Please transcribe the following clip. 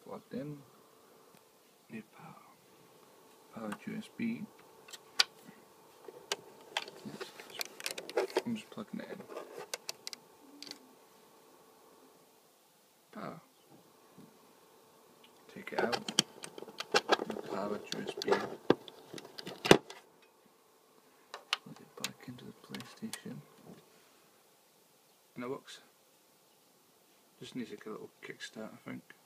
plugged in. Need power USB. I'm just plugging it in. Power. Take it out. The power USB. Plug it back into the PlayStation. And it works. Just needs like a little kickstart, I think.